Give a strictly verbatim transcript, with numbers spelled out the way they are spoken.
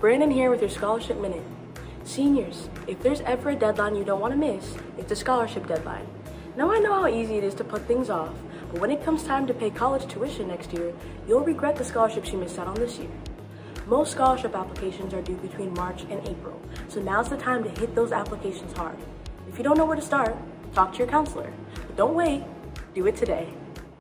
Brandon here with your Scholarship Minute. Seniors, if there's ever a deadline you don't want to miss, it's the scholarship deadline. Now I know how easy it is to put things off, but when it comes time to pay college tuition next year, you'll regret the scholarships you missed out on this year. Most scholarship applications are due between March and April, so now's the time to hit those applications hard. If you don't know where to start, talk to your counselor. But don't wait, do it today.